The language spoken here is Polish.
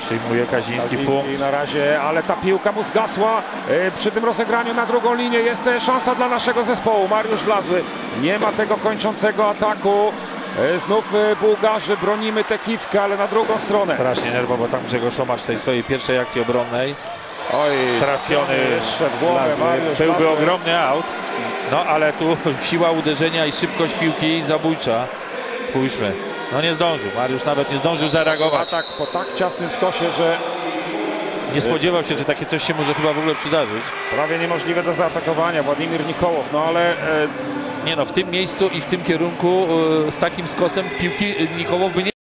Przyjmuje Kaziński punkt. Na razie, ale ta piłka mu zgasła przy tym rozegraniu na drugą linię. Jest szansa dla naszego zespołu. Mariusz Wlazły nie ma tego kończącego ataku. Znów Bułgarzy, bronimy tę kiwkę, ale na drugą stronę. Strasznie nerwowo tam Grzegorz Łomacz w tej swojej pierwszej akcji obronnej. Oj, Trafiony w głowę Mariusz byłby Wlazły. ogromny aut. No ale tu siła uderzenia i szybkość piłki zabójcza. Spójrzmy. No nie zdążył. Mariusz nawet nie zdążył zareagować. Atak po tak ciasnym skosie, że Nie spodziewał się, że takie coś się może chyba w ogóle przydarzyć. prawie niemożliwe do zaatakowania. Władimir Nikołow, no ale Nie no, w tym miejscu i w tym kierunku z takim skosem piłki Nikołow by nie